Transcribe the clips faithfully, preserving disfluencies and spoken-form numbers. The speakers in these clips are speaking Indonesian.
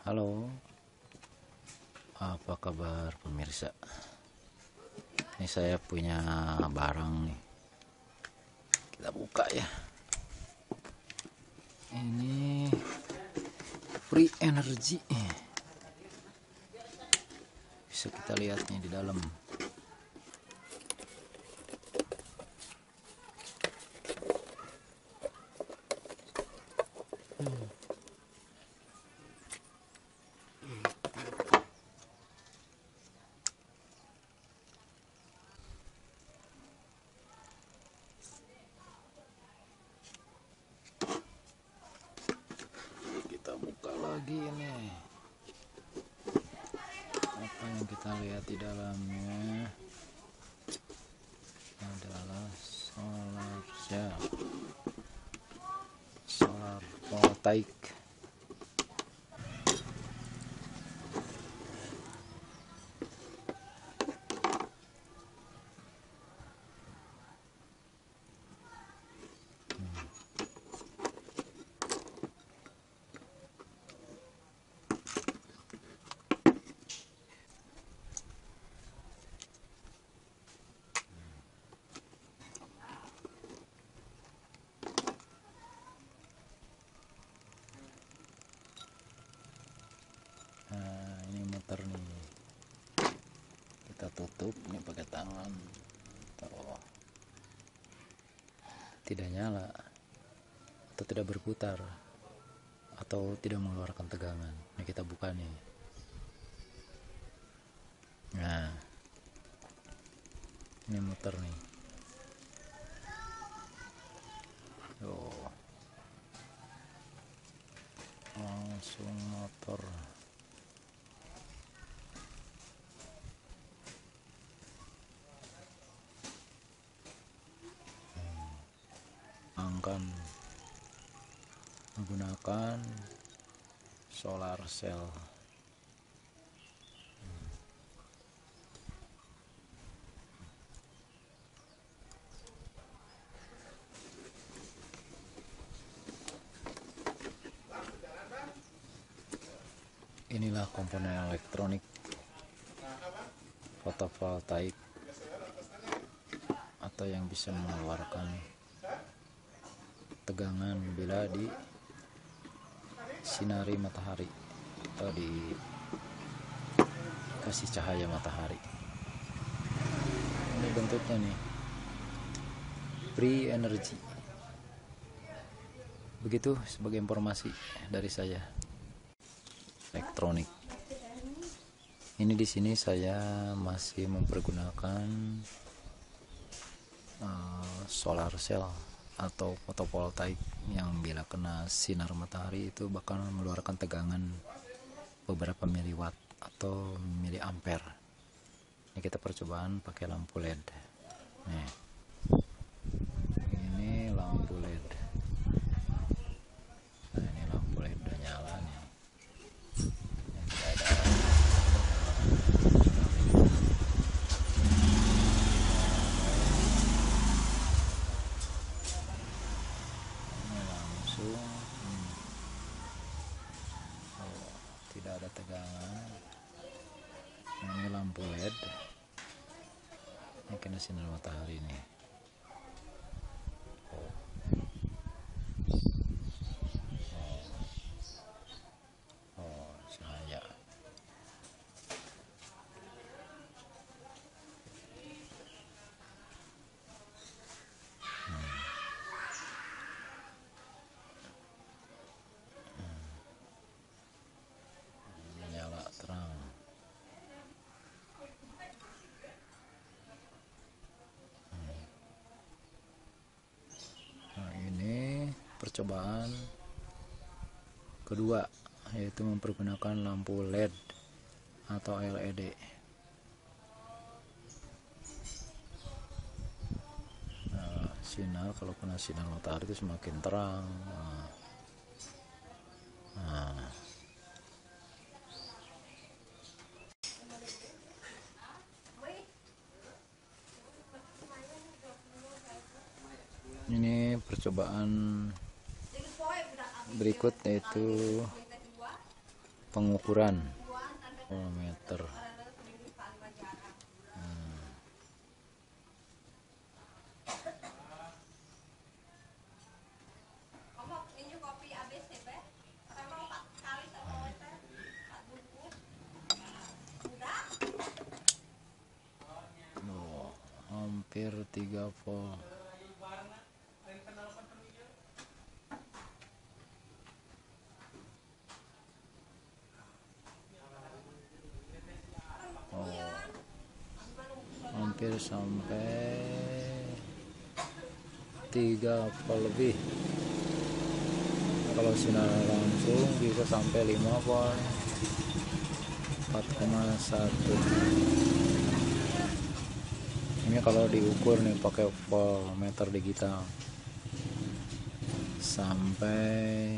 Halo, apa kabar pemirsa? Ini saya punya barang nih. Kita buka ya. Ini free energy. Bisa kita lihat nih di dalam. Hmm. Kita buka lagi ini. Apa yang kita lihat di dalamnya adalah solar cell, solar voltaik. Nah, ini muter nih. Kita tutup nih pakai tangan. Tuh. Tidak nyala atau tidak berputar atau tidak mengeluarkan tegangan. Ini kita buka nih. Nah, ini muter nih. Tuh. Langsung motor. Akan menggunakan solar cell. Inilah komponen elektronik fotovoltaik atau yang bisa mengeluarkan tegangan bila di sinari matahari atau di kasih cahaya matahari. Ini bentuknya nih, free energy. Begitu sebagai informasi dari saya. Elektronik. Ini di sini saya masih mempergunakan uh, solar cell atau fotovoltaik yang bila kena sinar matahari itu bakal mengeluarkan tegangan beberapa miliwatt atau miliampere. Ini kita percobaan pakai lampu L E D. Nih. Ini lampu L E D. Nah, ini lampu L E D udah nyala nih. Tidak ada tegangan. Nah, ini lampu L E D. Ini kena sinar matahari nih. Oh. Oh. Oh, cahaya. Hmm. Hmm. Menyala terang. Percobaan kedua yaitu mempergunakan lampu L E D atau L E D. Nah, sinar kalau kena sinar matahari itu semakin terang. Nah, nah. Ini percobaan berikut yaitu pengukuran meter. Oh, hampir tiga volt. Hampir sampai tiga volt lebih. Kalau sinar langsung bisa sampai lima volt, empat koma satu. Ini kalau diukur nih pakai voltmeter digital sampai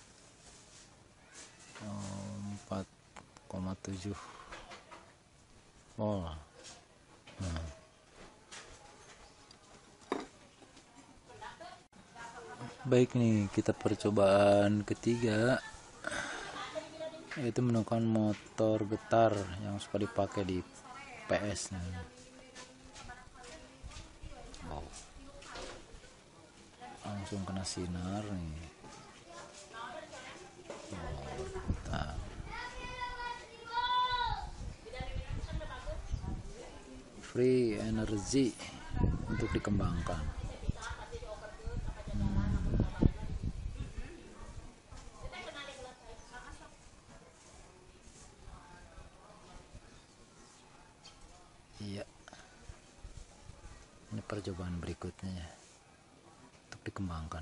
empat koma tujuh volt. Nah, baik nih, kita percobaan ketiga, yaitu menekan motor getar yang suka dipakai di P S. Wow, langsung kena sinar nih. Wow, bentar. Free energy untuk dikembangkan. Hmm. Iya, ini percobaan berikutnya ya, untuk dikembangkan.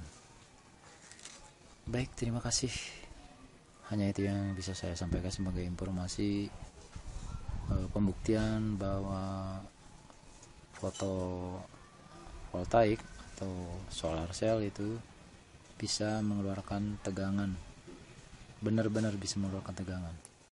Baik, terima kasih. Hanya itu yang bisa saya sampaikan sebagai informasi eh, pembuktian bahwa fotovoltaik atau solar cell itu bisa mengeluarkan tegangan, benar-benar bisa mengeluarkan tegangan.